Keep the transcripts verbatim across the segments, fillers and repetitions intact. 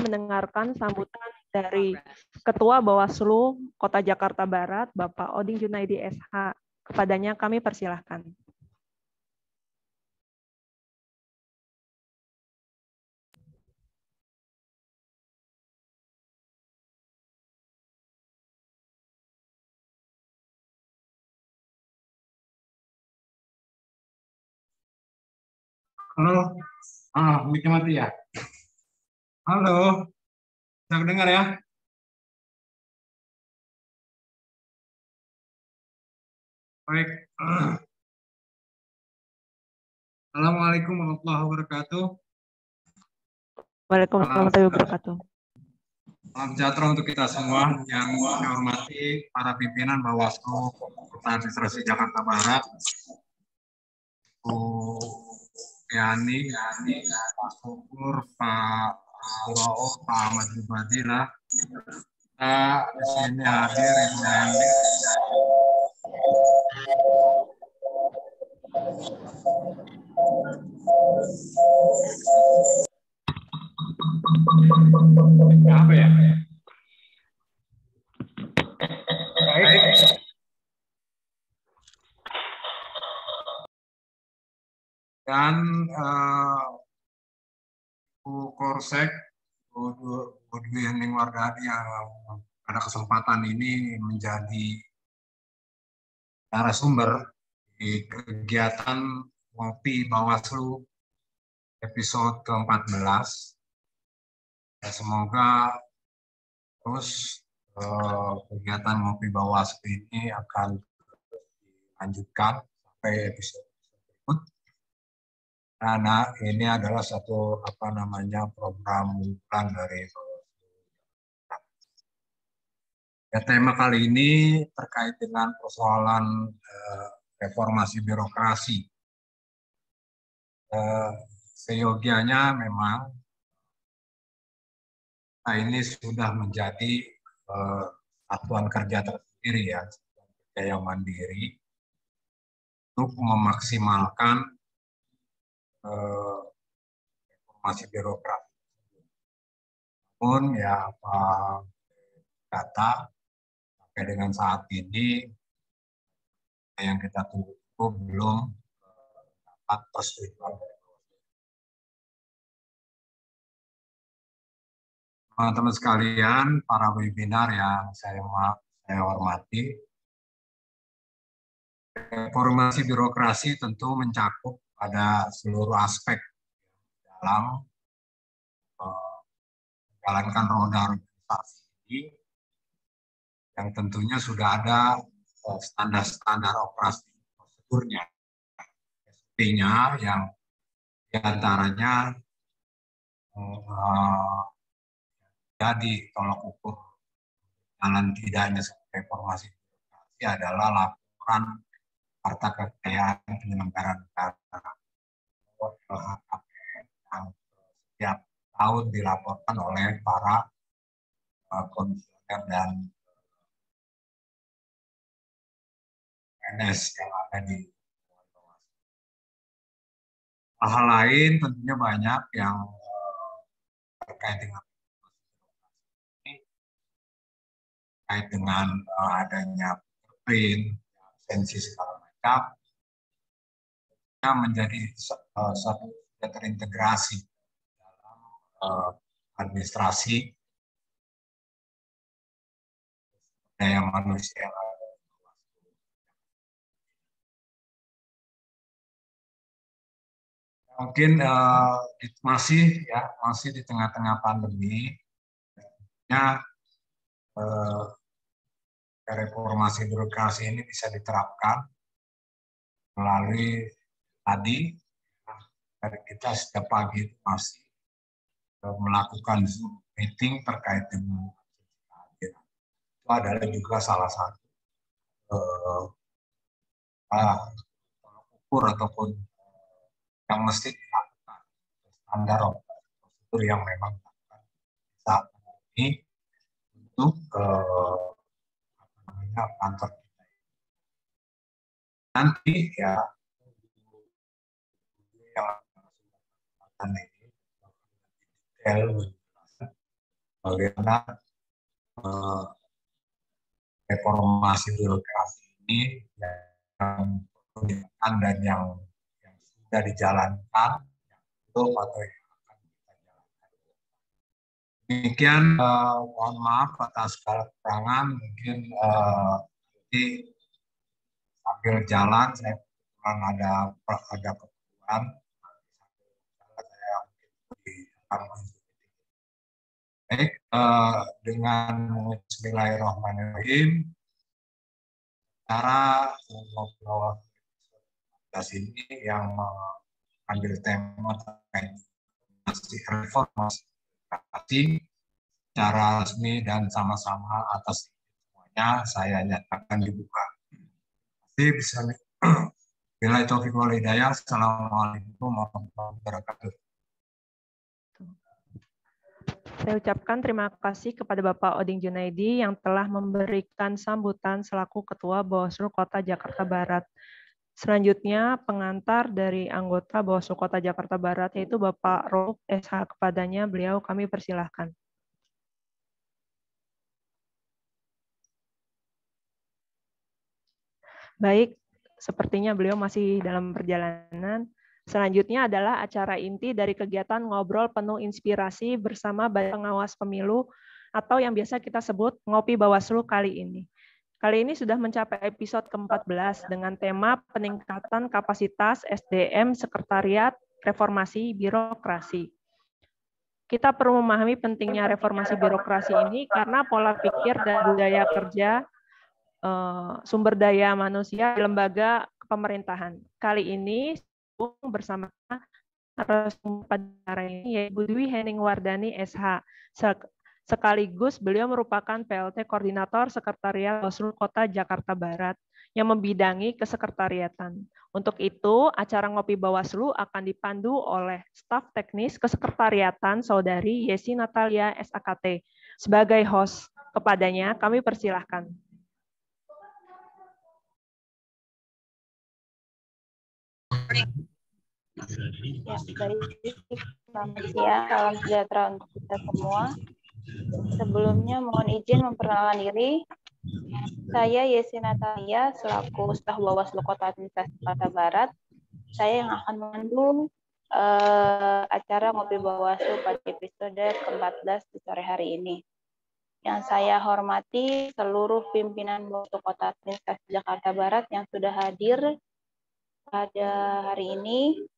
mendengarkan sambutan dari Ketua Bawaslu Kota Jakarta Barat, Bapak Oding Junaidi S H. Kepadanya kami persilahkan. Halo, ah, mic mati ya? Halo, bisa dengar ya? Baik. Assalamualaikum warahmatullahi wabarakatuh. Waalaikumsalam warahmatullahi wabarakatuh. Salam sejahtera untuk kita semua yang saya hormati para pimpinan Bawaslu Kota Administrasi Jakarta Barat, Bu Yani, Yani, Pak Syukur, Pak Wao, Pak Ahmad Jubadillah. Kita di sini hadir yang apa ya? Baik. Dan uh, Bu Korsek, Bu Dwi Hening Wardani yang pada kesempatan ini menjadi narasumber di kegiatan Ngopi Bawaslu episode ke empat belas. Ya, semoga terus uh, kegiatan Ngopi Bawaslu ini akan dilanjutkan sampai episode berikut. Karena ini adalah satu apa namanya program unggulan dari ya, tema kali ini terkait dengan persoalan uh, reformasi birokrasi. Uh, seyogianya memang nah ini sudah menjadi uh, satuan kerja tersendiri ya, satuan kerja yang mandiri untuk memaksimalkan uh, reformasi birokrasi. Namun ya apa data sampai dengan saat ini yang kita tunggu belum dapat persetujuan. Teman-teman sekalian, para webinar yang saya saya hormati, reformasi birokrasi tentu mencakup pada seluruh aspek dalam uh, menjalankan roda organisasi ini, yang tentunya sudah ada standar-standar uh, operasi prosedurnya, S O P-nya yang diantaranya uh, jadi tolak ukur jalan tidaknya reformasi birokrasi adalah laporan harta kekayaan penyelenggara negara yang setiap tahun dilaporkan oleh para uh, komisioner dan P N S yang ada di hal-hal lain tentunya banyak yang uh, terkait dengan terkait dengan uh, adanya print, absensi segala macam, menjadi uh, satu terintegrasi dalam uh, administrasi daya manusia. Mungkin uh, masih ya masih di tengah-tengah pandemi, ya uh, reformasi birokrasi ini bisa diterapkan melalui tadi dari kita setiap pagi itu masih uh, melakukan Zoom meeting terkait dengan itu adalah juga salah satu uh, uh, ukur ataupun yang mesti dilakukan standar prosedur yang memang saat ini untuk uh, apa namanya kantor kita. Nanti ya yang ini detail bagaimana uh, reformasi birokrasi ini yang dilakukan dan yang, yang sudah dijalankan itu atau yang akan kita jalankan. Demikian, uh, mohon maaf atas segala kekurangan. Mungkin uh, nanti sambil jalan saya kurang ada ada keperluan. Saya akan baik, uh, dengan Bismillahirrahmanirrahim. Cara ngobrol ini yang mengambil tema terkait reformasi secara resmi dan sama-sama atas semuanya saya nyatakan dibuka. Jadi bisa bila taufiq wal hidayah. Assalamualaikum warahmatullahi wabarakatuh. Saya ucapkan terima kasih kepada Bapak Oding Junaidi yang telah memberikan sambutan selaku Ketua Bawaslu Kota Jakarta Barat. Selanjutnya, pengantar dari anggota Bawaslu Kota Jakarta Barat, yaitu Bapak Rauf S H. Kepadanya, beliau kami persilahkan. Baik, sepertinya beliau masih dalam perjalanan. Selanjutnya adalah acara inti dari kegiatan ngobrol penuh inspirasi bersama Badan Pengawas Pemilu atau yang biasa kita sebut Ngopi Bawaslu kali ini. Kali ini sudah mencapai episode ke empat belas dengan tema peningkatan kapasitas S D M Sekretariat Reformasi Birokrasi. Kita perlu memahami pentingnya reformasi birokrasi ini karena pola pikir dan budaya kerja sumber daya manusia di lembaga pemerintahan. Kali ini bersama narasumber pada acara ini yaitu Dwi Hening Wardani S H. Sekaligus beliau merupakan P L T Koordinator Sekretariat Bawaslu Kota Jakarta Barat yang membidangi kesekretariatan. Untuk itu, acara Ngopi Bawaslu akan dipandu oleh staf teknis kesekretariatan Saudari Yesi Natalia S A K T. Sebagai host, kepadanya kami persilahkan. Ya, baik. Selamat siang, salam sejahtera untuk kita semua. Sebelumnya mohon izin memperkenalkan diri. Saya Yesi Natalia, selaku staf Bawaslu Kota Administrasi Jakarta Barat. Saya yang akan memandu uh, acara Ngopi Bawaslu pada episode ke empat belas di sore hari ini. Yang saya hormati seluruh pimpinan Bawaslu Kota Administrasi Jakarta Barat yang sudah hadir pada hari ini.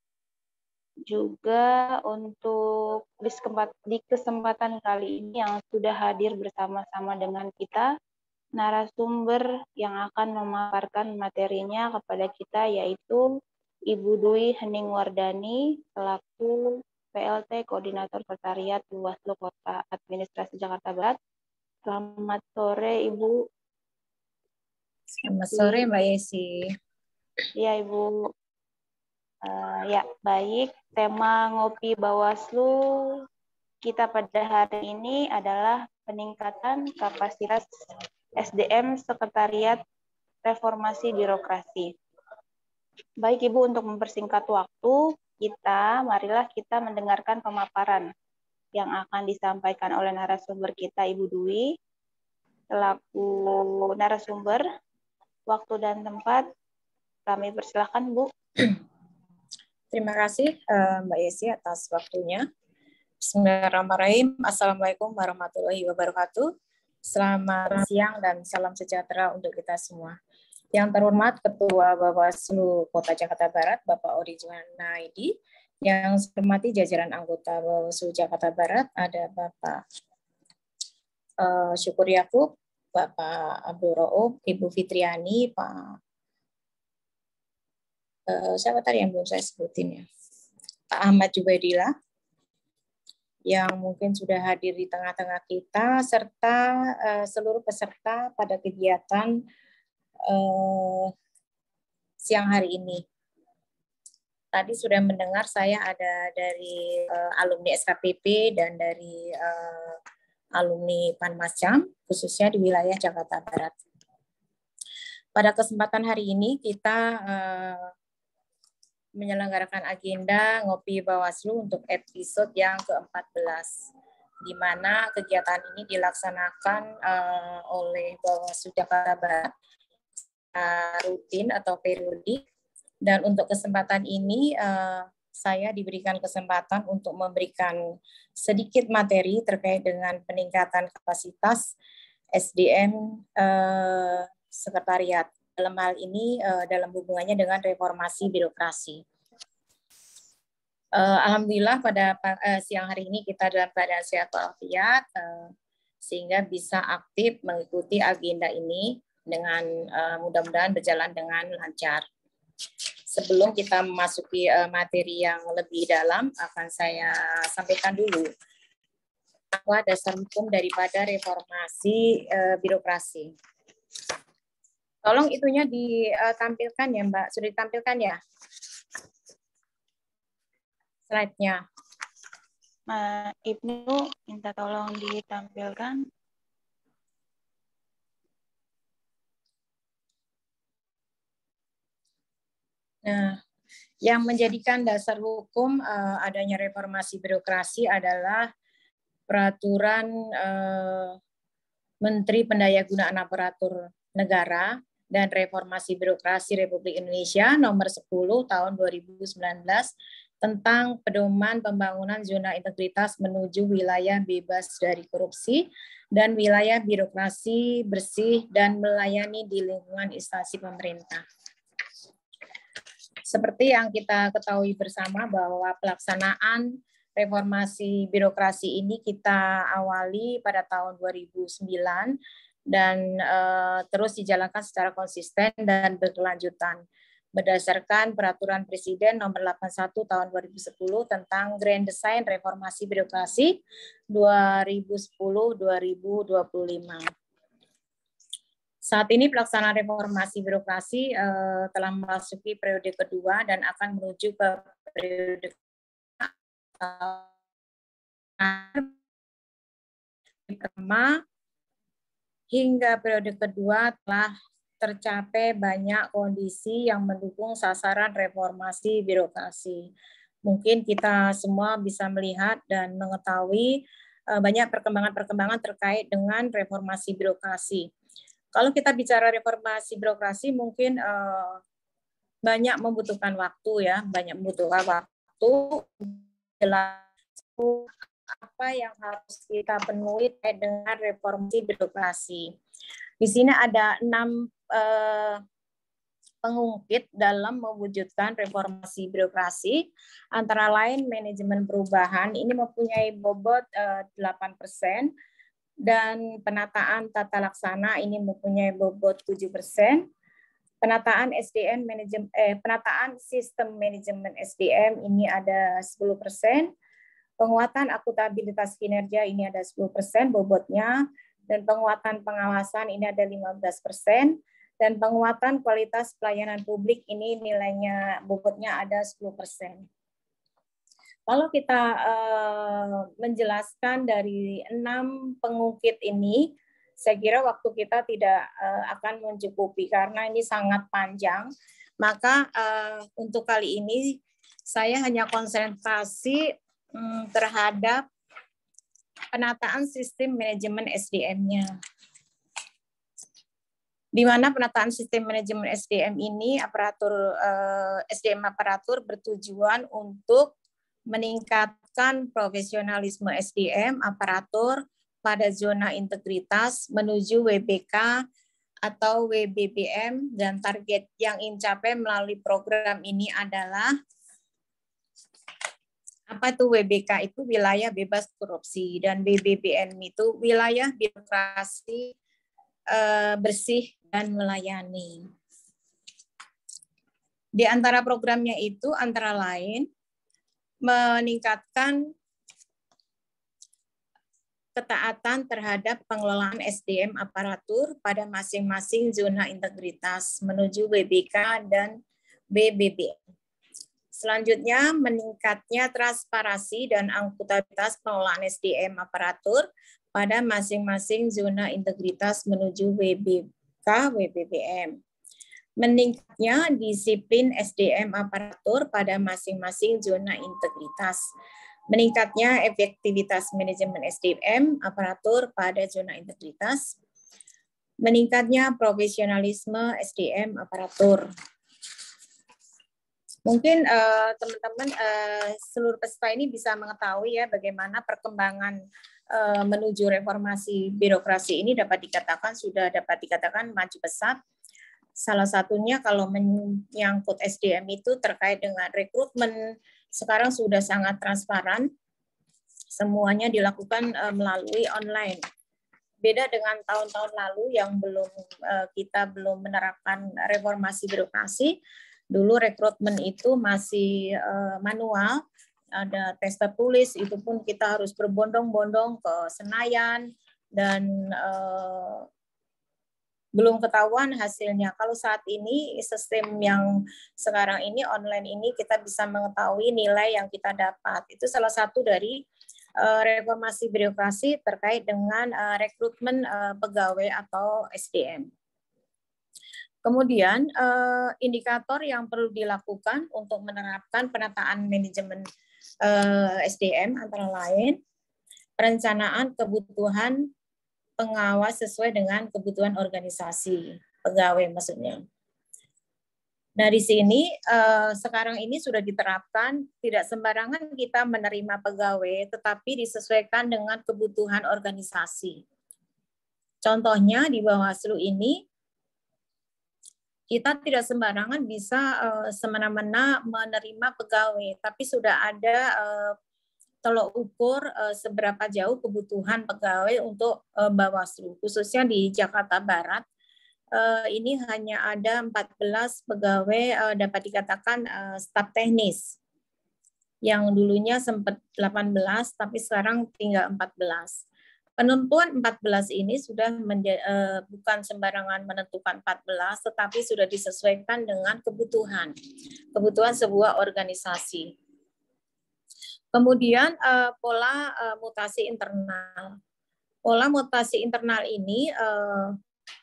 Juga untuk di kesempatan kali ini yang sudah hadir bersama-sama dengan kita, narasumber yang akan memaparkan materinya kepada kita yaitu Ibu Dwi Hening Wardani selaku P L T Koordinator Sekretariat Bawaslu Kota Administrasi Jakarta Barat. Selamat sore Ibu. Selamat sore Mbak Yesi. Ya Ibu. Uh, ya, baik. Tema Ngopi Bawaslu kita pada hari ini adalah peningkatan kapasitas S D M Sekretariat Reformasi Birokrasi. Baik Ibu, untuk mempersingkat waktu, kita marilah kita mendengarkan pemaparan yang akan disampaikan oleh narasumber kita Ibu Dwi selaku narasumber. Waktu dan tempat kami persilahkan Bu. Terima kasih Mbak Yesi atas waktunya. Bismillahirrahmanirrahim. Assalamualaikum warahmatullahi wabarakatuh. Selamat siang dan salam sejahtera untuk kita semua. Yang terhormat Ketua Bawaslu Kota Jakarta Barat, Bapak Oding Junaidi. Yang saya hormati jajaran anggota Bawaslu Jakarta Barat, ada Bapak uh, Syukur Yakub, Bapak Abdul Rauf, Ibu Fitriani, Pak Uh, siapa tadi yang belum saya sebutin ya, Pak Ahmad Jubaidillah yang mungkin sudah hadir di tengah-tengah kita, serta uh, seluruh peserta pada kegiatan uh, siang hari ini. Tadi sudah mendengar saya ada dari uh, alumni S K P P dan dari uh, alumni Panmasjam, khususnya di wilayah Jakarta Barat. Pada kesempatan hari ini kita uh, menyelenggarakan agenda Ngopi Bawaslu untuk episode yang ke empat belas. di mana kegiatan ini dilaksanakan uh, oleh Bawaslu Jakarta Barat uh, rutin atau periodik. Dan untuk kesempatan ini uh, saya diberikan kesempatan untuk memberikan sedikit materi terkait dengan peningkatan kapasitas S D M uh, sekretariat. Dalam hal ini uh, dalam hubungannya dengan reformasi birokrasi. Uh, Alhamdulillah pada uh, siang hari ini kita dalam keadaan sehat walafiat uh, sehingga bisa aktif mengikuti agenda ini dengan uh, mudah-mudahan berjalan dengan lancar. Sebelum kita memasuki uh, materi yang lebih dalam, akan saya sampaikan dulu bahwa dasar hukum daripada reformasi uh, birokrasi. Tolong itunya ditampilkan ya Mbak, sudah ditampilkan ya slide-nya. Nah, Ibnu minta tolong ditampilkan. Nah, yang menjadikan dasar hukum uh, adanya reformasi birokrasi adalah peraturan uh, Menteri Pendayagunaan Aparatur Negara dan Reformasi Birokrasi Republik Indonesia nomor sepuluh tahun dua ribu sembilan belas tentang pedoman pembangunan zona integritas menuju wilayah bebas dari korupsi dan wilayah birokrasi bersih dan melayani di lingkungan instansi pemerintah. Seperti yang kita ketahui bersama bahwa pelaksanaan reformasi birokrasi ini kita awali pada tahun dua ribu sembilan dan uh, terus dijalankan secara konsisten dan berkelanjutan berdasarkan peraturan Presiden nomor delapan puluh satu tahun dua ribu sepuluh tentang Grand Design Reformasi Birokrasi dua ribu sepuluh sampai dua ribu dua puluh lima. Saat ini pelaksanaan reformasi birokrasi uh, telah memasuki periode kedua dan akan menuju ke periode pertama hingga periode kedua telah tercapai banyak kondisi yang mendukung sasaran reformasi birokrasi. Mungkin kita semua bisa melihat dan mengetahui uh, banyak perkembangan-perkembangan terkait dengan reformasi birokrasi. Kalau kita bicara reformasi birokrasi mungkin uh, banyak membutuhkan waktu ya, banyak membutuhkan waktu jelas apa yang harus kita penuhi dengan reformasi birokrasi. Di sini ada enam eh, pengungkit dalam mewujudkan reformasi birokrasi, antara lain manajemen perubahan ini mempunyai bobot eh, delapan persen dan penataan tata laksana ini mempunyai bobot tujuh persen. Penataan S D M manajemen eh, penataan sistem manajemen S D M ini ada sepuluh persen. Penguatan akuntabilitas kinerja ini ada sepuluh persen bobotnya, dan penguatan pengawasan ini ada lima belas persen, dan penguatan kualitas pelayanan publik ini nilainya bobotnya ada sepuluh persen. Kalau kita uh, menjelaskan dari enam pengungkit ini, saya kira waktu kita tidak uh, akan mencukupi karena ini sangat panjang. Maka uh, untuk kali ini saya hanya konsentrasi um, terhadap penataan sistem manajemen S D M-nya. Di mana penataan sistem manajemen S D M ini aparatur uh, S D M aparatur bertujuan untuk meningkatkan profesionalisme S D M aparatur pada zona integritas menuju W B K atau W B B M, dan target yang ingin capai melalui program ini adalah apa itu W B K itu wilayah bebas korupsi dan W B B M itu wilayah birokrasi eh, bersih dan melayani. Di antara programnya itu antara lain meningkatkan ketaatan terhadap pengelolaan S D M aparatur pada masing-masing zona integritas menuju W B K dan W B B M. Selanjutnya, meningkatnya transparansi dan akuntabilitas pengelolaan S D M aparatur pada masing-masing zona integritas menuju W B K W B B M. Meningkatnya disiplin S D M aparatur pada masing-masing zona integritas meningkatnya efektivitas manajemen S D M aparatur pada zona integritas, meningkatnya profesionalisme S D M aparatur. Mungkin teman-teman uh, uh, seluruh peserta ini bisa mengetahui ya bagaimana perkembangan uh, menuju reformasi birokrasi ini dapat dikatakan sudah dapat dikatakan maju pesat. Salah satunya kalau menyangkut S D M itu terkait dengan rekrutmen, sekarang sudah sangat transparan, semuanya dilakukan uh, melalui online. Beda dengan tahun-tahun lalu yang belum uh, kita belum menerapkan reformasi birokrasi. Dulu rekrutmen itu masih uh, manual, ada tes tertulis, itu pun kita harus berbondong-bondong ke Senayan dan uh, belum ketahuan hasilnya. Kalau saat ini sistem yang sekarang ini online ini kita bisa mengetahui nilai yang kita dapat. Itu salah satu dari uh, reformasi birokrasi terkait dengan uh, rekrutmen uh, pegawai atau S D M. Kemudian uh, indikator yang perlu dilakukan untuk menerapkan penataan manajemen uh, S D M antara lain perencanaan kebutuhan pengawas sesuai dengan kebutuhan organisasi pegawai maksudnya. Nah di sini uh, sekarang ini sudah diterapkan tidak sembarangan kita menerima pegawai, tetapi disesuaikan dengan kebutuhan organisasi. Contohnya di Bawaslu ini kita tidak sembarangan bisa uh, semena-mena menerima pegawai, tapi sudah ada uh, tolok ukur uh, seberapa jauh kebutuhan pegawai untuk uh, Bawaslu, khususnya di Jakarta Barat. Uh, ini hanya ada empat belas pegawai uh, dapat dikatakan uh, staf teknis, yang dulunya sempat delapan belas, tapi sekarang tinggal empat belas. Penentuan empat belas ini sudah menja- uh, bukan sembarangan menentukan empat belas, tetapi sudah disesuaikan dengan kebutuhan, kebutuhan sebuah organisasi. Kemudian uh, pola uh, mutasi internal. Pola mutasi internal ini uh,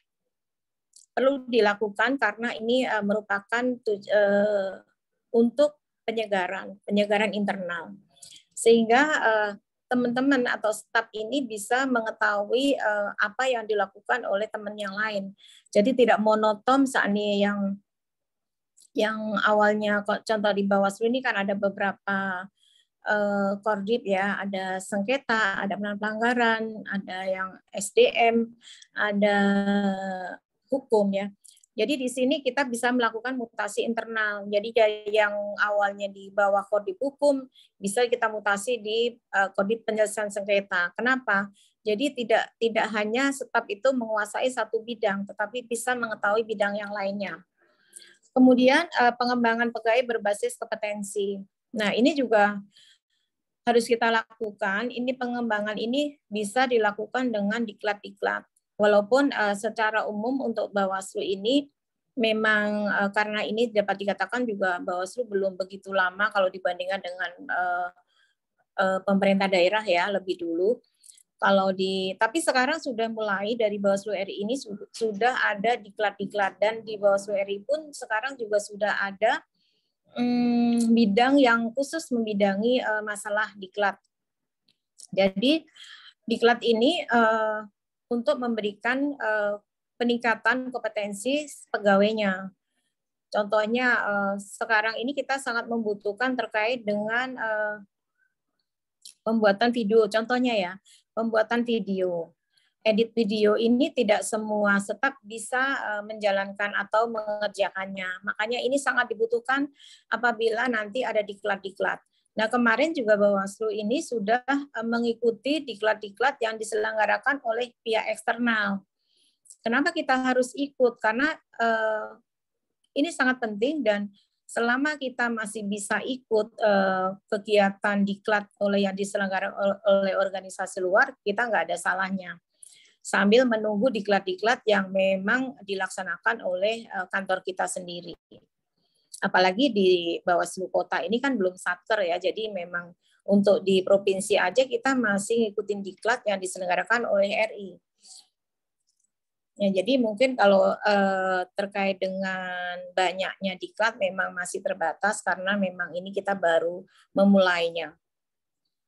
perlu dilakukan karena ini uh, merupakan tuj- uh, untuk penyegaran, penyegaran internal. Sehingga uh, teman-teman atau staf ini bisa mengetahui uh, apa yang dilakukan oleh teman yang lain. Jadi tidak monoton saat ini yang yang awalnya contoh di Bawaslu ini kan ada beberapa uh, kordit ya, ada sengketa, ada pelanggaran, ada yang S D M, ada hukum ya. Jadi di sini kita bisa melakukan mutasi internal. Jadi yang awalnya di bawah kodim hukum bisa kita mutasi di uh, kodim penyelesaian sengketa. Kenapa? Jadi tidak tidak hanya staf itu menguasai satu bidang, tetapi bisa mengetahui bidang yang lainnya. Kemudian uh, pengembangan pegawai berbasis kompetensi. Nah ini juga harus kita lakukan. Ini pengembangan ini bisa dilakukan dengan diklat-diklat. Walaupun uh, secara umum untuk Bawaslu ini memang uh, karena ini dapat dikatakan juga Bawaslu belum begitu lama kalau dibandingkan dengan uh, uh, pemerintah daerah ya lebih dulu. Kalau di tapi sekarang sudah mulai dari Bawaslu R I ini sudah, sudah ada diklat-diklat dan di Bawaslu R I pun sekarang juga sudah ada um, bidang yang khusus membidangi uh, masalah diklat. Jadi diklat ini uh, untuk memberikan uh, peningkatan kompetensi pegawainya. Contohnya uh, sekarang ini kita sangat membutuhkan terkait dengan uh, pembuatan video. Contohnya ya, pembuatan video. Edit video ini tidak semua staf bisa uh, menjalankan atau mengerjakannya. Makanya ini sangat dibutuhkan apabila nanti ada diklat-diklat. Nah, kemarin juga Bawaslu ini sudah mengikuti diklat-diklat yang diselenggarakan oleh pihak eksternal. Kenapa kita harus ikut? Karena eh, ini sangat penting dan selama kita masih bisa ikut eh, kegiatan diklat oleh yang diselenggarakan oleh organisasi luar, kita nggak ada salahnya. Sambil menunggu diklat-diklat yang memang dilaksanakan oleh eh, kantor kita sendiri. Apalagi di Bawaslu Kota ini kan belum satker ya, jadi memang untuk di provinsi aja kita masih ngikutin diklat yang diselenggarakan oleh R I. Ya, jadi mungkin kalau eh, terkait dengan banyaknya diklat memang masih terbatas karena memang ini kita baru memulainya.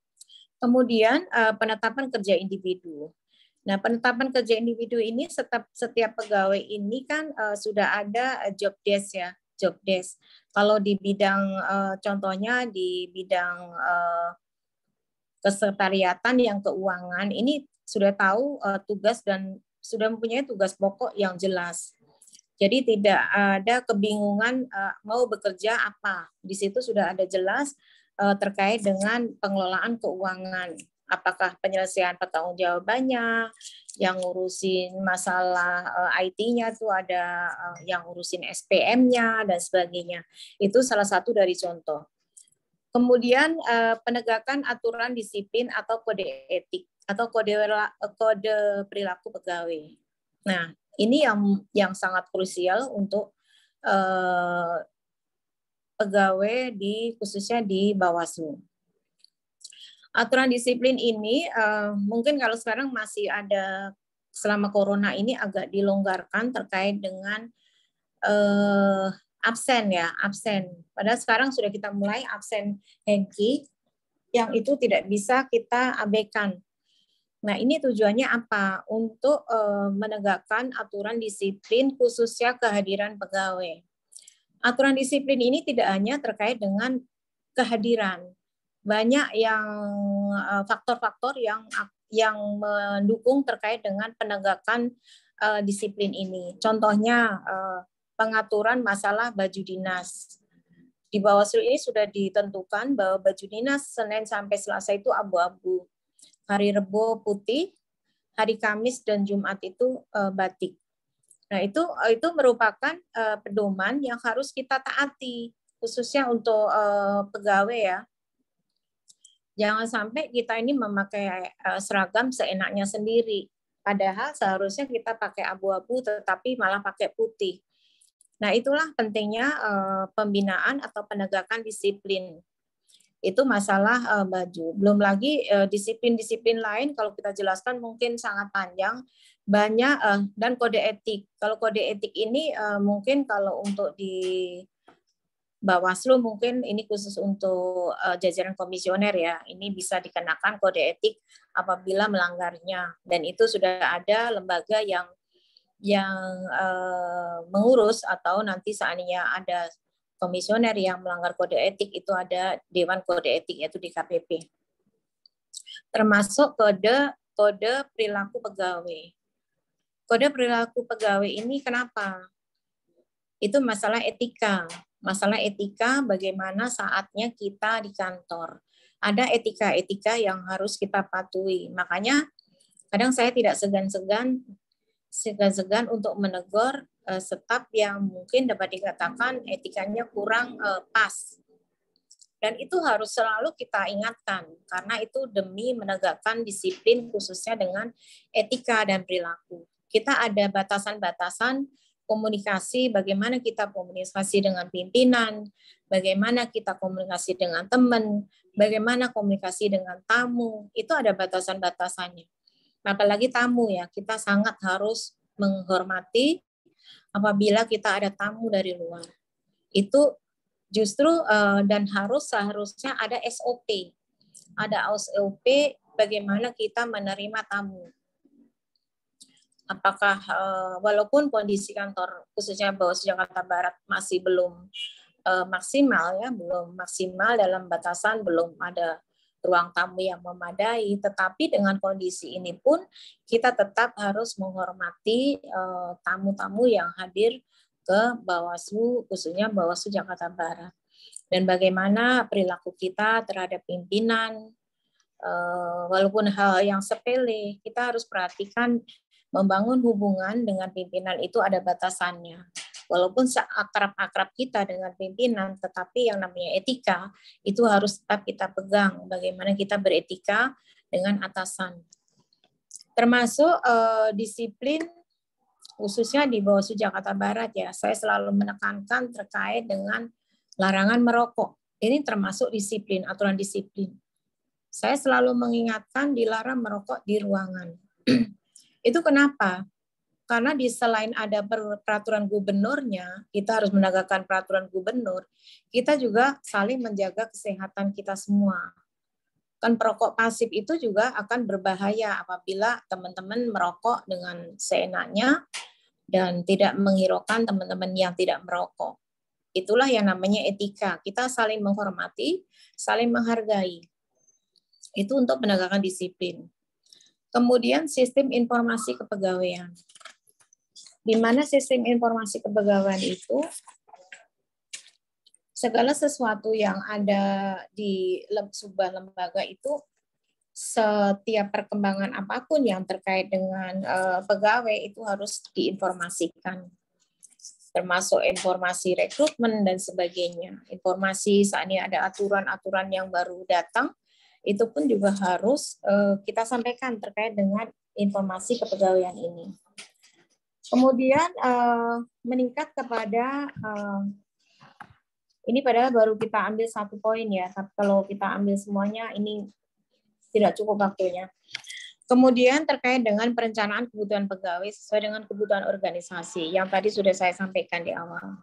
Kemudian penetapan kerja individu. Nah, penetapan kerja individu ini setiap setiap pegawai ini kan sudah ada job desk ya, job desk. Kalau di bidang contohnya di bidang kesekretariatan yang keuangan ini sudah tahu tugas dan sudah mempunyai tugas pokok yang jelas. Jadi tidak ada kebingungan mau bekerja apa. Di situ sudah ada jelas terkait dengan pengelolaan keuangan. Apakah penyelesaian pertanggungjawabannya, yang ngurusin masalah I T-nya tuh ada yang ngurusin S P M-nya dan sebagainya. Itu salah satu dari contoh. Kemudian penegakan aturan disiplin atau kode etik atau kode kode perilaku pegawai. Nah, ini yang yang sangat krusial untuk eh, pegawai di khususnya di Bawaslu. Aturan disiplin ini eh, mungkin kalau sekarang masih ada selama corona ini agak dilonggarkan terkait dengan eh, absen ya, absen. Padahal sekarang sudah kita mulai absen hengki yang itu tidak bisa kita abaikan. Nah, ini tujuannya apa? Untuk uh, menegakkan aturan disiplin khususnya kehadiran pegawai. Aturan disiplin ini tidak hanya terkait dengan kehadiran. Banyak yang faktor-faktor uh, yang yang mendukung terkait dengan penegakan uh, disiplin ini. Contohnya uh, pengaturan masalah baju dinas. Di Bawaslu ini sudah ditentukan bahwa baju dinas Senin sampai Selasa itu abu-abu. Hari Rebo putih, hari Kamis dan Jumat itu uh, batik. Nah, itu itu merupakan uh, pedoman yang harus kita taati, khususnya untuk uh, pegawai ya. Jangan sampai kita ini memakai uh, seragam seenaknya sendiri. Padahal seharusnya kita pakai abu-abu tetapi malah pakai putih. Nah, itulah pentingnya uh, pembinaan atau penegakan disiplin. Itu masalah uh, baju. Belum lagi uh, disiplin-disiplin lain kalau kita jelaskan mungkin sangat panjang, banyak uh, dan kode etik. Kalau kode etik ini uh, mungkin kalau untuk di Bawaslu mungkin ini khusus untuk uh, jajaran komisioner ya. Ini bisa dikenakan kode etik apabila melanggarnya, dan itu sudah ada lembaga yang yang uh, mengurus, atau nanti seandainya ada komisioner yang melanggar kode etik itu ada Dewan Kode Etik yaitu D K P P. Termasuk kode kode perilaku pegawai. Kode perilaku pegawai ini kenapa? Itu masalah etika. Masalah etika bagaimana saatnya kita di kantor. Ada etika-etika yang harus kita patuhi. Makanya kadang saya tidak segan-segan segan-segan untuk menegur uh, staf yang mungkin dapat dikatakan etikanya kurang uh, pas. Dan itu harus selalu kita ingatkan, karena itu demi menegakkan disiplin khususnya dengan etika dan perilaku. Kita ada batasan-batasan komunikasi, bagaimana kita komunikasi dengan pimpinan, bagaimana kita komunikasi dengan teman, bagaimana komunikasi dengan tamu, itu ada batasan-batasannya. Apalagi tamu ya, kita sangat harus menghormati apabila kita ada tamu dari luar. Itu justru uh, dan harus seharusnya ada S O P. Ada S O P bagaimana kita menerima tamu. Apakah uh, walaupun kondisi kantor khususnya Bawaslu Jakarta Barat masih belum uh, maksimal ya, belum maksimal dalam batasan, belum ada ruang tamu yang memadai, tetapi dengan kondisi ini pun kita tetap harus menghormati tamu-tamu uh, yang hadir ke Bawaslu, khususnya Bawaslu Jakarta Barat. Dan bagaimana perilaku kita terhadap pimpinan, uh, walaupun hal yang sepele, kita harus perhatikan membangun hubungan dengan pimpinan itu ada batasannya. Walaupun seakrab-akrab kita dengan pimpinan, tetapi yang namanya etika itu harus tetap kita pegang. Bagaimana kita beretika dengan atasan. Termasuk eh, disiplin khususnya di Bawaslu Jakarta Barat ya. Saya selalu menekankan terkait dengan larangan merokok. Ini termasuk disiplin, aturan disiplin. Saya selalu mengingatkan dilarang merokok di ruangan. Itu kenapa? Karena di selain ada peraturan gubernurnya, kita harus menegakkan peraturan gubernur, kita juga saling menjaga kesehatan kita semua. Kan perokok pasif itu juga akan berbahaya apabila teman-teman merokok dengan seenaknya dan tidak menghiraukan teman-teman yang tidak merokok. Itulah yang namanya etika. Kita saling menghormati, saling menghargai. Itu untuk penegakan disiplin. Kemudian sistem informasi kepegawaian. Di mana sistem informasi kepegawaian itu segala sesuatu yang ada di sebuah lembaga itu, setiap perkembangan apapun yang terkait dengan uh, pegawai itu harus diinformasikan, termasuk informasi rekrutmen dan sebagainya. Informasi saat ini ada aturan-aturan yang baru datang, itu pun juga harus uh, kita sampaikan terkait dengan informasi kepegawaian ini. Kemudian uh, meningkat kepada uh, ini padahal baru kita ambil satu poin ya, tapi kalau kita ambil semuanya ini tidak cukup waktunya. Kemudian terkait dengan perencanaan kebutuhan pegawai sesuai dengan kebutuhan organisasi, yang tadi sudah saya sampaikan di awal.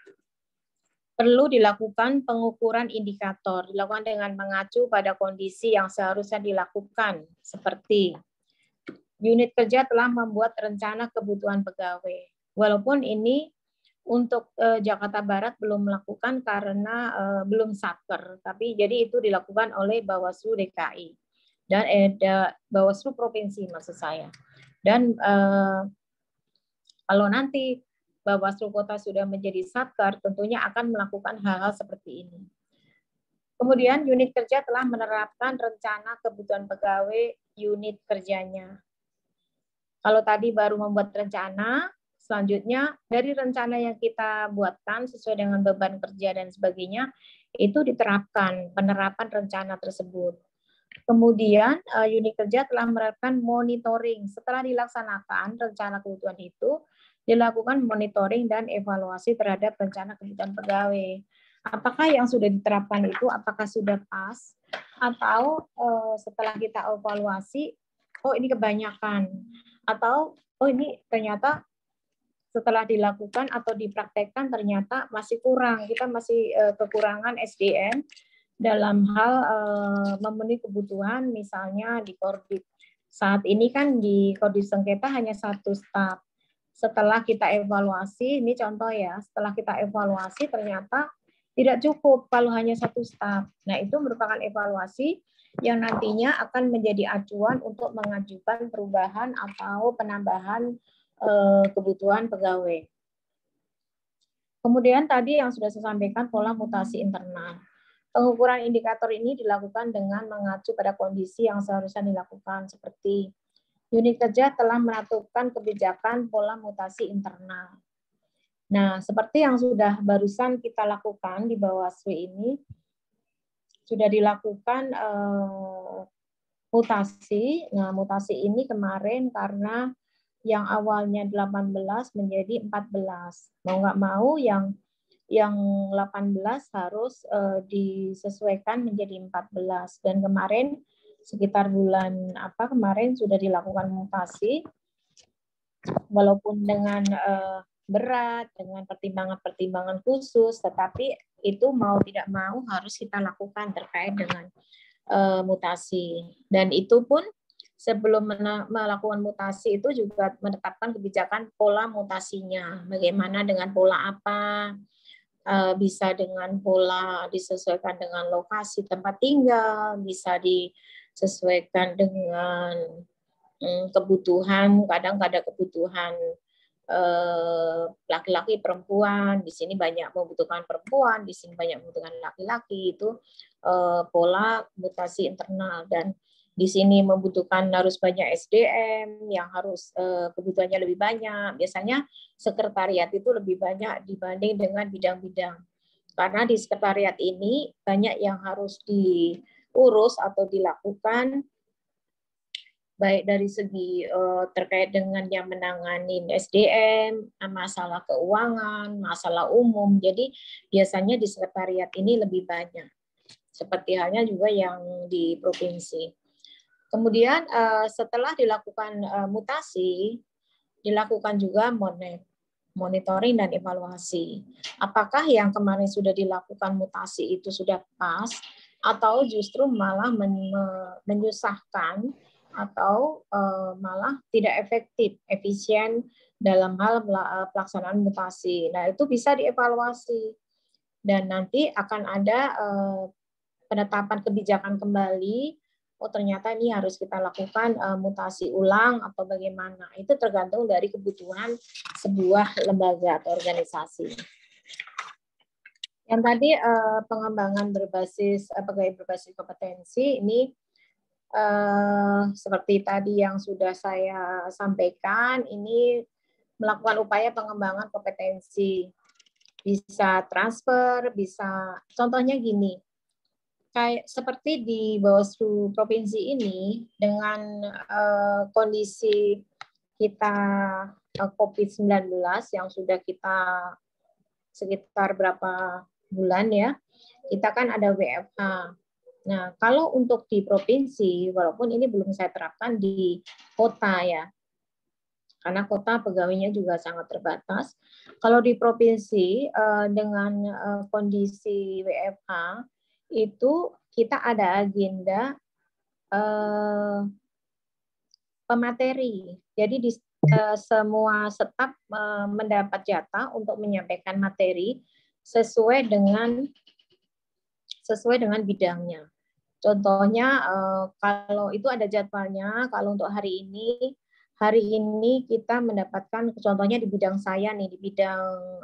Perlu dilakukan pengukuran indikator, dilakukan dengan mengacu pada kondisi yang seharusnya dilakukan, seperti unit kerja telah membuat rencana kebutuhan pegawai. Walaupun ini untuk eh, Jakarta Barat belum melakukan karena eh, belum satker, tapi jadi itu dilakukan oleh Bawaslu D K I dan eh, Bawaslu Provinsi maksud saya. Dan eh, kalau nanti Bawaslu Kota sudah menjadi satker, tentunya akan melakukan hal-hal seperti ini. Kemudian unit kerja telah menerapkan rencana kebutuhan pegawai unit kerjanya. Kalau tadi baru membuat rencana, selanjutnya, dari rencana yang kita buatkan sesuai dengan beban kerja dan sebagainya, itu diterapkan penerapan rencana tersebut. Kemudian, unit kerja telah menerapkan monitoring. Setelah dilaksanakan rencana kebutuhan itu, dilakukan monitoring dan evaluasi terhadap rencana kebutuhan pegawai. Apakah yang sudah diterapkan itu, apakah sudah pas? Atau setelah kita evaluasi, oh ini kebanyakan. Atau, oh ini ternyata setelah dilakukan atau dipraktekkan ternyata masih kurang, kita masih uh, kekurangan S D M dalam hal uh, memenuhi kebutuhan, misalnya di Korbit. Saat ini kan di Korbit sengketa hanya satu staf. Setelah kita evaluasi, ini contoh ya, setelah kita evaluasi ternyata tidak cukup kalau hanya satu staf. Nah itu merupakan evaluasi yang nantinya akan menjadi acuan untuk mengajukan perubahan atau penambahan kebutuhan pegawai. Kemudian tadi yang sudah saya sampaikan pola mutasi internal. Pengukuran indikator ini dilakukan dengan mengacu pada kondisi yang seharusnya dilakukan seperti unit kerja telah menentukan kebijakan pola mutasi internal. Nah, seperti yang sudah barusan kita lakukan di Bawaslu ini, sudah dilakukan eh, mutasi. Nah, mutasi ini kemarin karena yang awalnya delapan belas menjadi empat belas. Mau nggak mau yang yang delapan belas harus uh, disesuaikan menjadi empat belas. Dan kemarin sekitar bulan apa kemarin sudah dilakukan mutasi, walaupun dengan uh, berat, dengan pertimbangan-pertimbangan khusus, tetapi itu mau tidak mau harus kita lakukan terkait dengan uh, mutasi. Dan itu pun sebelum melakukan mutasi itu juga menetapkan kebijakan pola mutasinya. Bagaimana dengan pola apa, bisa dengan pola disesuaikan dengan lokasi tempat tinggal, bisa disesuaikan dengan kebutuhan, kadang ada kebutuhan laki-laki perempuan, di sini banyak membutuhkan perempuan, di sini banyak membutuhkan laki-laki, itu pola mutasi internal. Dan di sini membutuhkan harus banyak S D M yang harus eh, kebutuhannya lebih banyak. Biasanya sekretariat itu lebih banyak dibanding dengan bidang-bidang. Karena di sekretariat ini banyak yang harus diurus atau dilakukan, baik dari segi eh, terkait dengan yang menangani S D M, masalah keuangan, masalah umum. Jadi biasanya di sekretariat ini lebih banyak. Seperti halnya juga yang di provinsi. Kemudian setelah dilakukan mutasi, dilakukan juga monitoring dan evaluasi. Apakah yang kemarin sudah dilakukan mutasi itu sudah pas, atau justru malah men menyusahkan atau uh, malah tidak efektif, efisien dalam hal pelaksanaan mutasi. Nah, itu bisa dievaluasi. Dan nanti akan ada uh, penetapan kebijakan kembali, oh ternyata ini harus kita lakukan uh, mutasi ulang atau bagaimana. Itu tergantung dari kebutuhan sebuah lembaga atau organisasi. Yang tadi uh, pengembangan berbasis uh, pegawai berbasis kompetensi ini uh, seperti tadi yang sudah saya sampaikan, ini melakukan upaya pengembangan kompetensi, bisa transfer, bisa contohnya gini, kayak seperti di Bawaslu provinsi ini dengan uh, kondisi kita uh, COVID sembilan belas yang sudah kita sekitar berapa bulan ya, kita kan ada W F H. Nah, kalau untuk di provinsi, walaupun ini belum saya terapkan di kota ya, karena kota pegawainya juga sangat terbatas. Kalau di provinsi dengan kondisi W F H itu kita ada agenda pemateri. Jadi di semua staf mendapat jatah untuk menyampaikan materi sesuai dengan sesuai dengan bidangnya. Contohnya kalau itu ada jadwalnya, kalau untuk hari ini hari ini kita mendapatkan contohnya di bidang saya nih, di bidang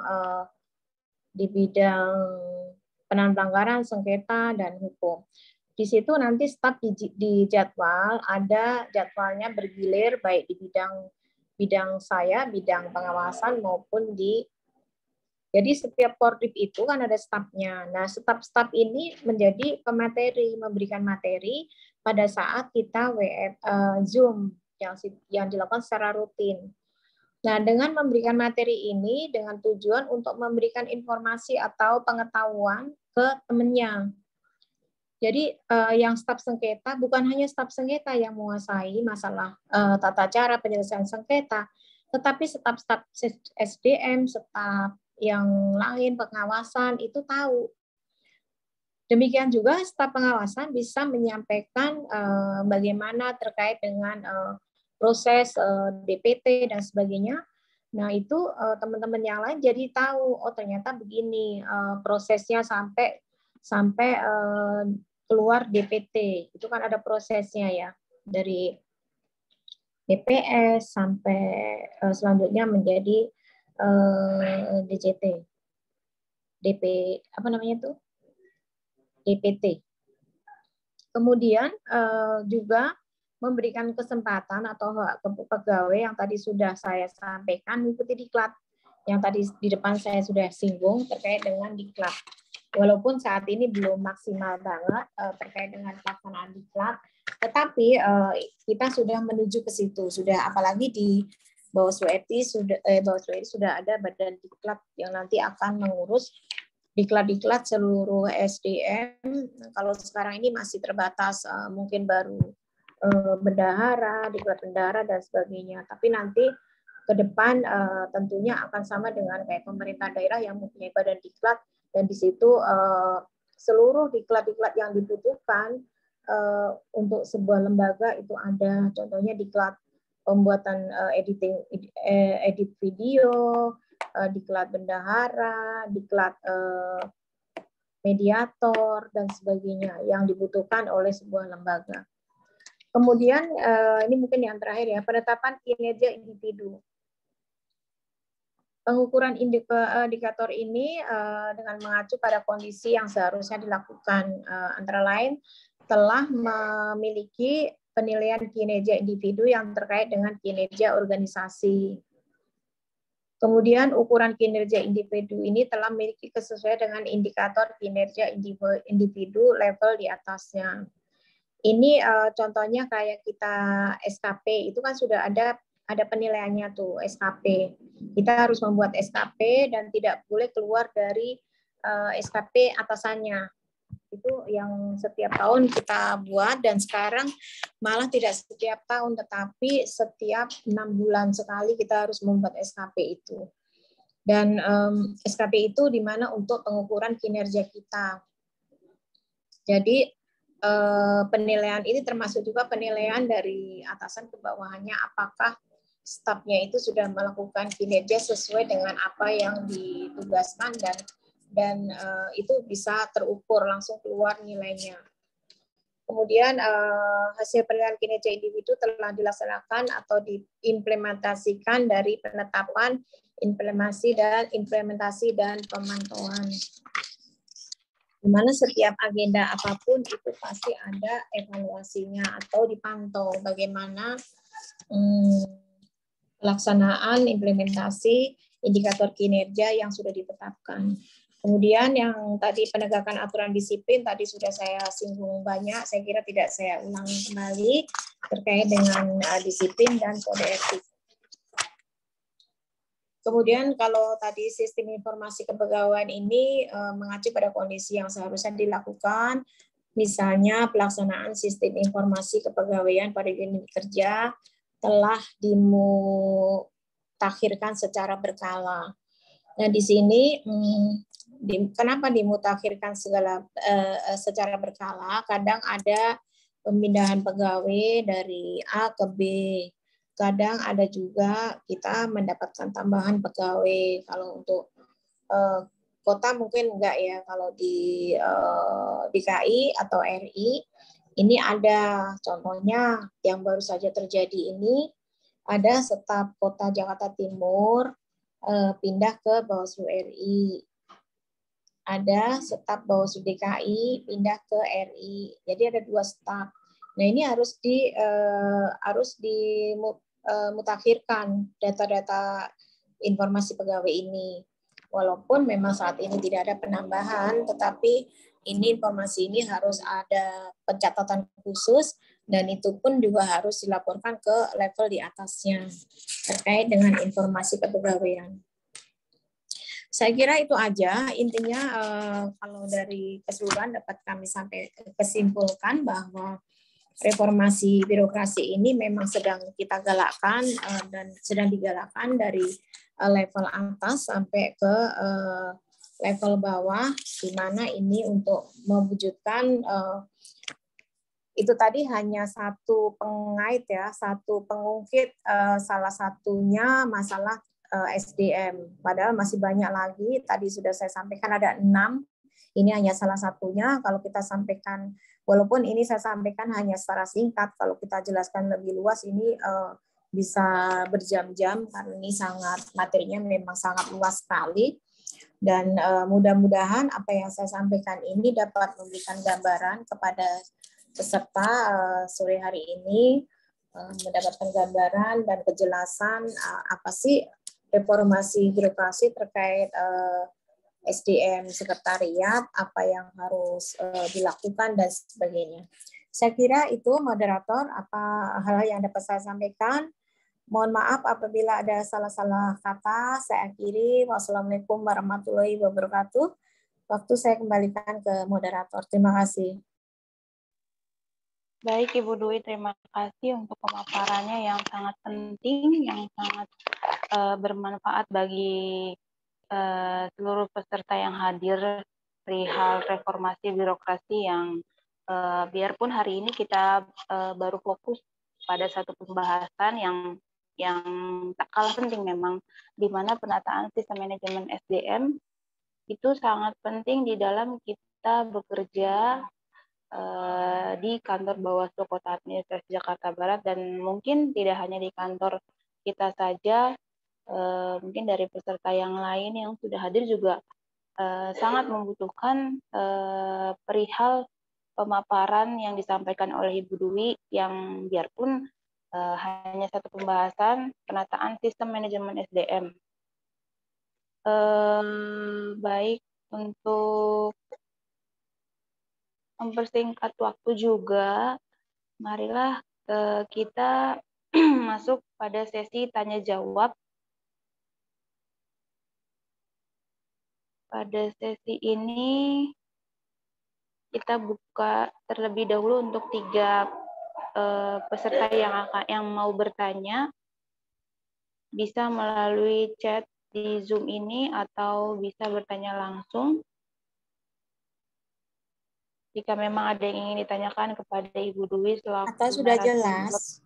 di bidang penanganan pelanggaran, sengketa dan hukum. Di situ nanti staf di, di jadwal ada jadwalnya bergilir baik di bidang bidang saya, bidang pengawasan maupun di jadi setiap Pordiv itu kan ada stafnya. Nah, staf-staf ini menjadi pemateri, memberikan materi pada saat kita W F uh, Zoom yang yang dilakukan secara rutin. Nah, dengan memberikan materi ini dengan tujuan untuk memberikan informasi atau pengetahuan ke temannya. Jadi uh, yang staf sengketa bukan hanya staf sengketa yang menguasai masalah uh, tata cara penyelesaian sengketa, tetapi staf-staf S D M, staf yang lain pengawasan itu tahu. Demikian juga staf pengawasan bisa menyampaikan uh, bagaimana terkait dengan uh, proses uh, D P T dan sebagainya. Nah itu uh, teman-teman yang lain jadi tahu, oh ternyata begini uh, prosesnya sampai sampai uh, keluar D P T. Itu kan ada prosesnya ya, dari D P S sampai uh, selanjutnya menjadi Uh, D J T, D P apa namanya tuh D P T. Kemudian uh, juga memberikan kesempatan atau hak pegawai yang tadi sudah saya sampaikan mengikuti diklat yang tadi di depan saya sudah singgung terkait dengan diklat. Walaupun saat ini belum maksimal banget uh, terkait dengan pelaksanaan diklat, tetapi uh, kita sudah menuju ke situ. Sudah apalagi di Bawaslu R I sudah eh, Bawaslu R I sudah ada badan diklat yang nanti akan mengurus diklat-diklat seluruh S D M. Kalau sekarang ini masih terbatas, uh, mungkin baru uh, bendahara, diklat bendahara dan sebagainya. Tapi nanti ke depan uh, tentunya akan sama dengan kayak pemerintah daerah yang mempunyai badan diklat dan di situ uh, seluruh diklat-diklat yang dibutuhkan uh, untuk sebuah lembaga itu ada. Contohnya diklat pembuatan uh, editing uh, edit video, uh, diklat bendahara, diklat uh, mediator dan sebagainya yang dibutuhkan oleh sebuah lembaga. Kemudian uh, ini mungkin yang terakhir ya, penetapan kinerja individu. Pengukuran indikator ini uh, dengan mengacu pada kondisi yang seharusnya dilakukan, uh, antara lain telah memiliki penilaian kinerja individu yang terkait dengan kinerja organisasi. Kemudian ukuran kinerja individu ini telah memiliki kesesuaian dengan indikator kinerja individu level di atasnya. Ini uh, contohnya kayak kita S K P, itu kan sudah ada ada penilaiannya tuh S K P. Kita harus membuat S K P dan tidak boleh keluar dari uh, S K P atasannya. Itu yang setiap tahun kita buat dan sekarang malah tidak setiap tahun tetapi setiap enam bulan sekali kita harus membuat S K P itu. Dan um, S K P itu di mana untuk pengukuran kinerja kita. Jadi eh, penilaian ini termasuk juga penilaian dari atasan ke bawahannya, apakah stafnya itu sudah melakukan kinerja sesuai dengan apa yang ditugaskan dan dan uh, itu bisa terukur langsung keluar nilainya. Kemudian uh, hasil penilaian kinerja individu telah dilaksanakan atau diimplementasikan dari penetapan, implementasi dan implementasi dan pemantauan. Di mana setiap agenda apapun itu pasti ada evaluasinya atau dipantau bagaimana hmm, pelaksanaan implementasi indikator kinerja yang sudah ditetapkan. Kemudian yang tadi penegakan aturan disiplin tadi sudah saya singgung banyak, saya kira tidak saya ulang kembali terkait dengan uh, disiplin dan kode etik. Kemudian kalau tadi sistem informasi kepegawaian ini uh, mengacu pada kondisi yang seharusnya dilakukan, misalnya pelaksanaan sistem informasi kepegawaian pada unit kerja telah dimutakhirkan secara berkala. Nah, di sini hmm, di, kenapa dimutakhirkan segala eh, secara berkala? Kadang ada pemindahan pegawai dari A ke B. Kadang ada juga kita mendapatkan tambahan pegawai. Kalau untuk eh, kota mungkin enggak ya, kalau di eh, D K I atau R I ini ada contohnya yang baru saja terjadi ini, ada staf Kota Jakarta Timur eh, pindah ke Bawaslu R I. Ada staf Bawaslu D K I pindah ke R I. Jadi ada dua staf. Nah, ini harus di eh, harus dimutakhirkan data-data informasi pegawai ini. Walaupun memang saat ini tidak ada penambahan, tetapi ini informasi ini harus ada pencatatan khusus dan itu pun juga harus dilaporkan ke level di atasnya terkait dengan informasi kepegawaian. Saya kira itu aja intinya. Eh, kalau dari keseluruhan dapat kami sampai kesimpulkan bahwa reformasi birokrasi ini memang sedang kita galakkan eh, dan sedang digalakkan dari eh, level atas sampai ke eh, level bawah, di mana ini untuk mewujudkan uh, itu tadi hanya satu pengait ya, satu pengungkit uh, salah satunya masalah uh, S D M. Padahal masih banyak lagi. Tadi sudah saya sampaikan ada enam. Ini hanya salah satunya. Kalau kita sampaikan, walaupun ini saya sampaikan hanya secara singkat, kalau kita jelaskan lebih luas ini uh, bisa berjam-jam karena ini sangat materinya memang sangat luas sekali. Dan uh, mudah-mudahan apa yang saya sampaikan ini dapat memberikan gambaran kepada peserta uh, sore hari ini, uh, mendapatkan gambaran dan kejelasan uh, apa sih reformasi birokrasi terkait uh, S D M sekretariat, apa yang harus uh, dilakukan dan sebagainya. Saya kira itu moderator apa hal yang dapat saya sampaikan. Mohon maaf apabila ada salah-salah kata, saya akhiri. Wassalamualaikum warahmatullahi wabarakatuh. Waktu saya kembalikan ke moderator. Terima kasih. Baik Ibu Dwi, terima kasih untuk pemaparannya yang sangat penting, yang sangat uh, bermanfaat bagi uh, seluruh peserta yang hadir perihal reformasi birokrasi yang uh, biarpun hari ini kita uh, baru fokus pada satu pembahasan yang yang tak kalah penting memang, di mana penataan sistem manajemen S D M itu sangat penting di dalam kita bekerja uh, di kantor Bawaslu Kota Administrasi Jakarta Barat, dan mungkin tidak hanya di kantor kita saja, uh, mungkin dari peserta yang lain yang sudah hadir juga uh, sangat membutuhkan uh, perihal pemaparan yang disampaikan oleh Ibu Dwi, yang biarpun Uh, hanya satu pembahasan penataan sistem manajemen S D M. Uh, baik, untuk mempersingkat waktu juga, marilah uh, kita masuk pada sesi tanya jawab. Pada sesi ini kita buka terlebih dahulu untuk tiga Uh, peserta yang akan yang mau bertanya, bisa melalui chat di Zoom ini atau bisa bertanya langsung. Jika memang ada yang ingin ditanyakan kepada Ibu Dwi selaku Atau sudah narasumber. jelas?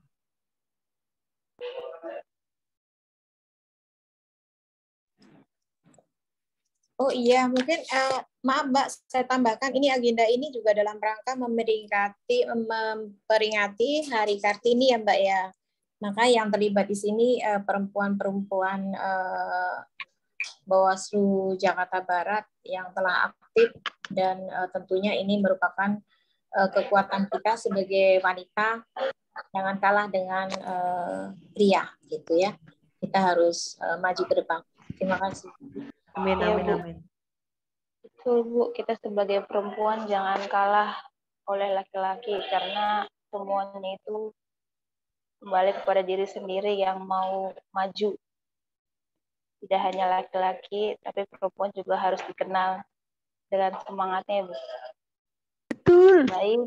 Oh iya, mungkin uh, maaf Mbak, saya tambahkan ini agenda ini juga dalam rangka memperingati memperingati Hari Kartini ya Mbak ya. Maka yang terlibat di sini uh, perempuan-perempuan uh, Bawaslu Jakarta Barat yang telah aktif, dan uh, tentunya ini merupakan uh, kekuatan kita sebagai wanita, jangan kalah dengan uh, pria gitu ya. Kita harus uh, maju ke depan. Terima kasih. Amin, Ya, amin, Bu. amin. Betul, Bu. Kita sebagai perempuan jangan kalah oleh laki-laki, karena semuanya itu kembali kepada diri sendiri yang mau maju. Tidak hanya laki-laki, tapi perempuan juga harus dikenal dengan semangatnya, Bu. Betul. Baik.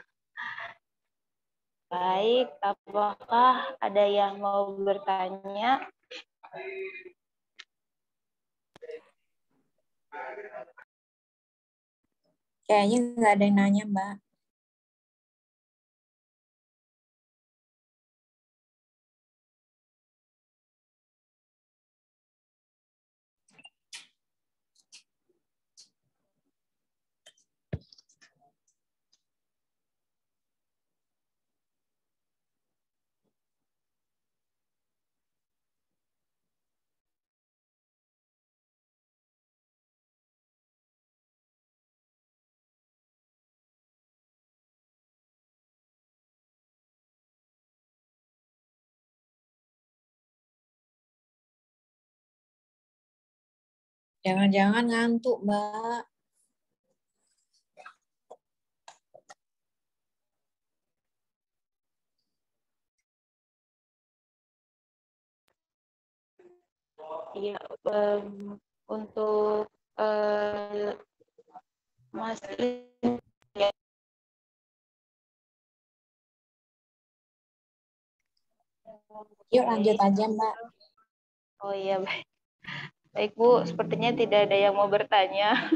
Baik, apakah ada yang mau bertanya? Kayaknya nggak ada yang nanya, Mbak. Jangan-jangan ngantuk, Mbak. Iya, um, untuk uh, Mas ya. Yuk lanjut aja, Mbak. Oh iya, baik. Baik, Bu. Sepertinya tidak ada yang mau bertanya.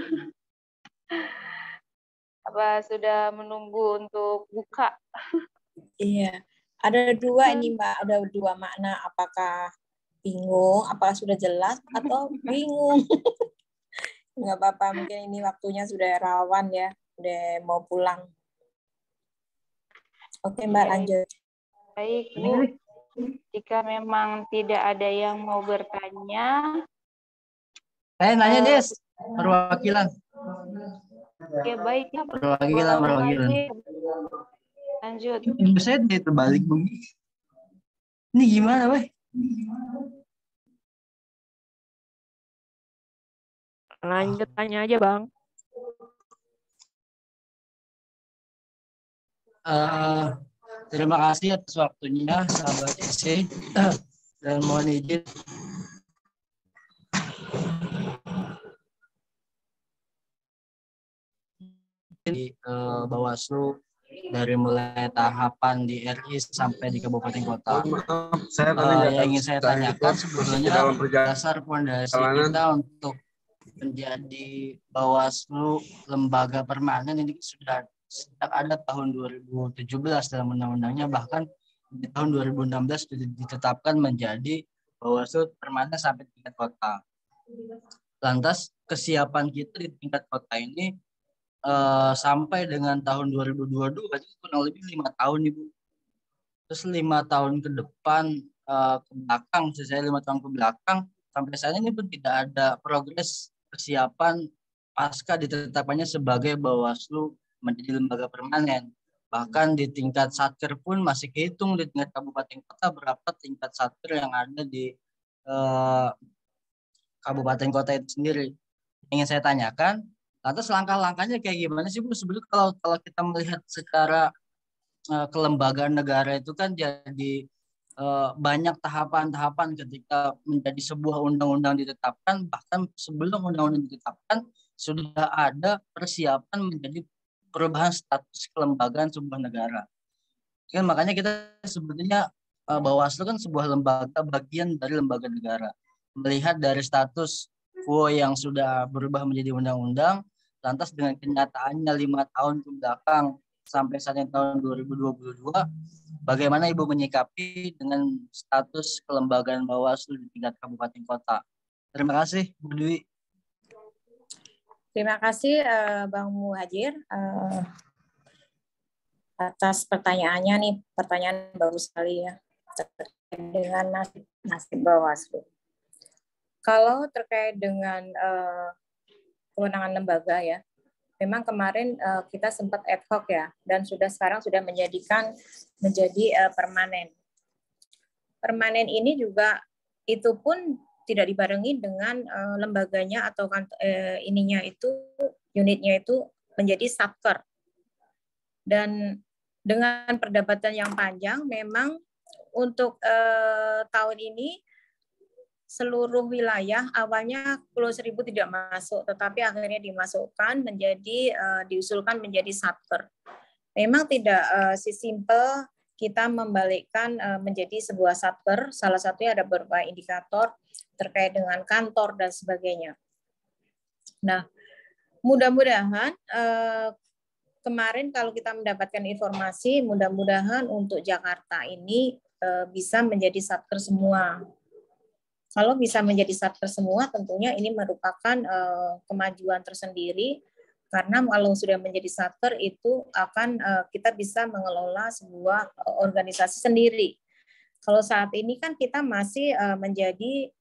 Apa sudah menunggu untuk buka? Iya. Ada dua ini, Mbak. Ada dua makna. Apakah bingung, apakah sudah jelas, atau bingung? Nggak apa-apa, mungkin ini waktunya sudah rawan ya. Udah mau pulang. Oke, Mbak, lanjut. Baik, Bu. Jika memang tidak ada yang mau bertanya. Saya nanya, uh, Des. Perwakilan. Oke, baik. Ya, perwakilan, perwakilan. Lanjut. Ibu saya dia terbalik, Bung. Ini gimana, Weh? Lanjut tanya aja, Bang. Uh, terima kasih atas waktunya, sahabat E C. Dan mohon izin. Di uh, Bawaslu dari mulai tahapan di R I sampai di kabupaten kota. Saya uh, yang ingin saya tanyakan sebetulnya dasar fondasi kita untuk menjadi Bawaslu lembaga permanen ini sudah sejak ada tahun dua ribu tujuh belas dalam undang-undangnya, bahkan di tahun dua ribu enam belas ditetapkan menjadi Bawaslu permanen sampai tingkat kota. Lantas kesiapan kita di tingkat kota ini Uh, sampai dengan tahun dua ribu dua puluh dua itu kurang lebih lima tahun, Ibu. Terus lima tahun ke depan uh, ke belakang, saya lima tahun ke belakang sampai saat ini pun tidak ada progres persiapan pasca ditetapkannya sebagai Bawaslu menjadi lembaga permanen. Bahkan di tingkat satker pun masih kehitung di tingkat kabupaten kota berapa tingkat satker yang ada di uh, kabupaten kota itu sendiri. Ingin saya tanyakan, lantas langkah-langkahnya kayak gimana sih, Bu? Sebetulnya kalau kalau kita melihat secara uh, kelembagaan negara itu kan jadi uh, banyak tahapan-tahapan ketika menjadi sebuah undang-undang ditetapkan, bahkan sebelum undang-undang ditetapkan sudah ada persiapan menjadi perubahan status kelembagaan sebuah negara. Kan makanya kita sebetulnya uh, Bawaslu kan sebuah lembaga bagian dari lembaga negara. Melihat dari status quo yang sudah berubah menjadi undang-undang, Lantas dengan kenyataannya lima tahun ke belakang sampai saat ini tahun dua ribu dua puluh dua, bagaimana Ibu menyikapi dengan status kelembagaan Bawaslu di tingkat kabupaten kota? Terima kasih, Bu Dwi. Terima kasih uh, Bang Muhajir uh, atas pertanyaannya nih, pertanyaan bagus sekali ya terkait dengan nasib, nasib Bawaslu. Kalau terkait dengan uh, kewenangan lembaga ya, memang kemarin uh, kita sempat ad hoc ya, dan sudah sekarang sudah menjadikan menjadi uh, permanen. Permanen ini juga itu pun tidak dibarengi dengan uh, lembaganya atau kan, uh, ininya itu unitnya itu menjadi satker. Dan dengan perdebatan yang panjang, memang untuk uh, tahun ini seluruh wilayah awalnya Pulau Seribu tidak masuk, tetapi akhirnya dimasukkan menjadi uh, diusulkan menjadi satker. Memang tidak uh, sesimpel kita membalikkan uh, menjadi sebuah satker. Salah satunya ada beberapa indikator terkait dengan kantor dan sebagainya. Nah, mudah-mudahan uh, kemarin kalau kita mendapatkan informasi, mudah-mudahan untuk Jakarta ini uh, bisa menjadi satker semua. Kalau bisa menjadi satker semua, tentunya ini merupakan uh, kemajuan tersendiri, karena kalau sudah menjadi satker itu akan uh, kita bisa mengelola sebuah uh, organisasi sendiri. Kalau saat ini kan kita masih uh, menjadi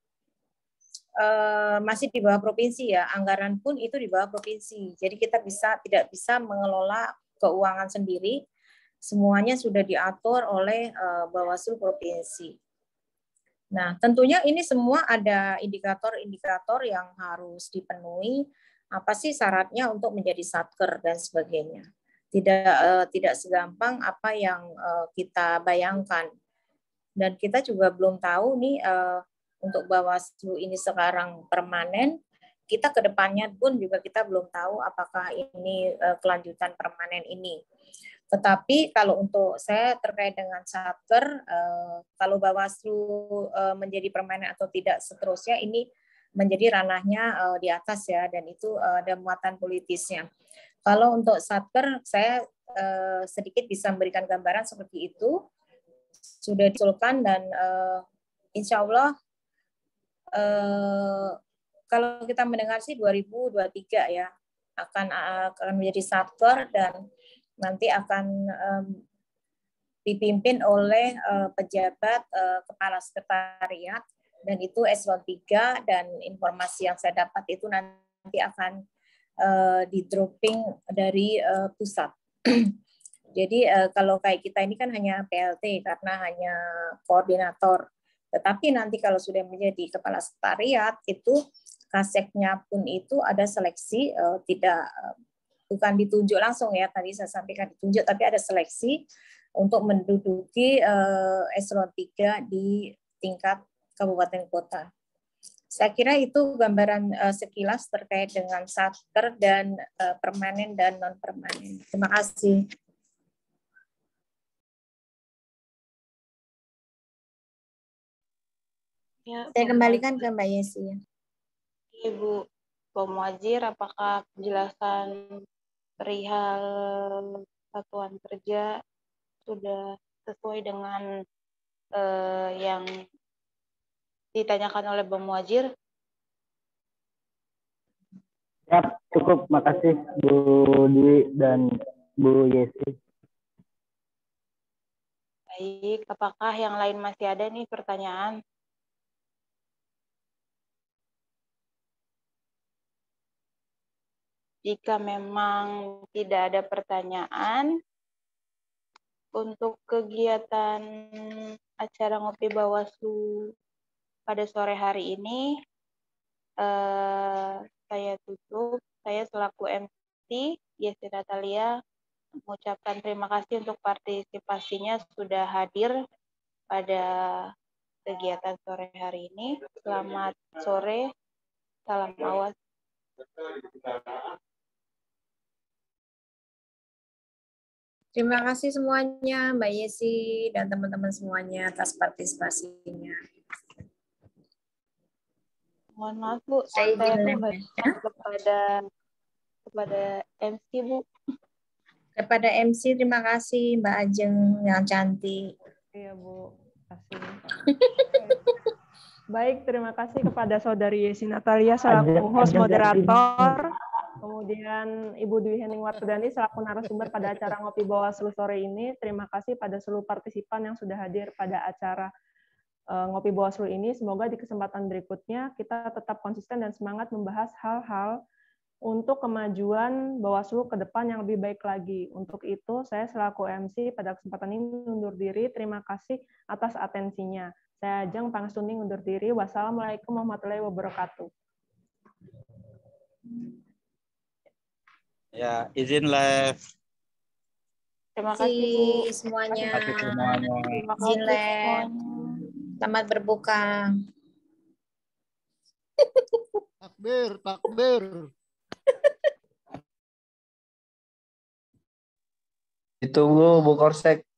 uh, masih di bawah provinsi ya, anggaran pun itu di bawah provinsi. Jadi kita bisa tidak bisa mengelola keuangan sendiri, semuanya sudah diatur oleh uh, Bawaslu provinsi. Nah, tentunya ini semua ada indikator-indikator yang harus dipenuhi. Apa sih syaratnya untuk menjadi satker dan sebagainya. Tidak uh, tidak segampang apa yang uh, kita bayangkan. Dan kita juga belum tahu nih uh, untuk Bawaslu ini sekarang permanen, kita ke depannya pun juga kita belum tahu apakah ini uh, kelanjutan permanen ini. Tetapi kalau untuk saya terkait dengan satker, uh, kalau Bawaslu uh, menjadi permanen atau tidak seterusnya, ini menjadi ranahnya uh, di atas ya, dan itu uh, ada muatan politisnya. Kalau untuk satker, saya uh, sedikit bisa memberikan gambaran seperti itu, sudah diusulkan dan uh, insya Allah uh, kalau kita mendengar sih dua ribu dua puluh tiga ya akan akan menjadi satker dan nanti akan um, dipimpin oleh uh, pejabat uh, kepala sekretariat. Dan itu eselon tiga, dan informasi yang saya dapat itu nanti akan uh, di-dropping dari uh, pusat. Jadi uh, kalau kayak kita ini kan hanya P L T karena hanya koordinator. Tetapi nanti kalau sudah menjadi kepala sekretariat, itu kaseknya pun itu ada seleksi, uh, tidak uh, bukan ditunjuk langsung ya, tadi saya sampaikan ditunjuk, tapi ada seleksi untuk menduduki uh, eselon tiga di tingkat kabupaten kota. Saya kira itu gambaran uh, sekilas terkait dengan satker dan uh, permanen dan non permanen. Terima kasih. Ya, saya kembalikan ke Mbak Yesi. Ibu Muhajir, apakah penjelasan perihal satuan kerja sudah sesuai dengan uh, yang ditanyakan oleh Bang Muhajir? Ya, cukup. Makasih Bu Dwi dan Bu Yesi. Baik, apakah yang lain masih ada nih pertanyaan? Jika memang tidak ada pertanyaan, untuk kegiatan acara ngopi Bawaslu pada sore hari ini, eh, saya tutup. Saya selaku M C, Yesi Natalia, mengucapkan terima kasih untuk partisipasinya sudah hadir pada kegiatan sore hari ini. Selamat sore, salam awas. Terima kasih semuanya, Mbak Yesi dan teman-teman semuanya atas partisipasinya. Mohon maaf Bu, saya saya tuh nggak kepada kepada M C, Bu. Kepada M C terima kasih Mbak Ajeng yang cantik. Iya, Bu. Terima kasih. Baik, terima kasih kepada Saudari Yesi Natalia selaku host moderator, kemudian Ibu Dwi Hening Wardani selaku narasumber pada acara Ngopi Bawaslu sore ini. Terima kasih pada seluruh partisipan yang sudah hadir pada acara uh, Ngopi Bawaslu ini. Semoga di kesempatan berikutnya kita tetap konsisten dan semangat membahas hal-hal untuk kemajuan Bawaslu ke depan yang lebih baik lagi. Untuk itu, saya selaku M C pada kesempatan ini undur diri. Terima kasih atas atensinya. Saya Ajeng Pangstuning undur diri. Wassalamualaikum warahmatullahi wabarakatuh. Ya, izin live. Terima kasih, Bu. Semuanya. Terima kasih semuanya. Terima kasih Izin live. semuanya. Selamat berbuka. Takbir, takbir. Ditunggu Bu Korsek.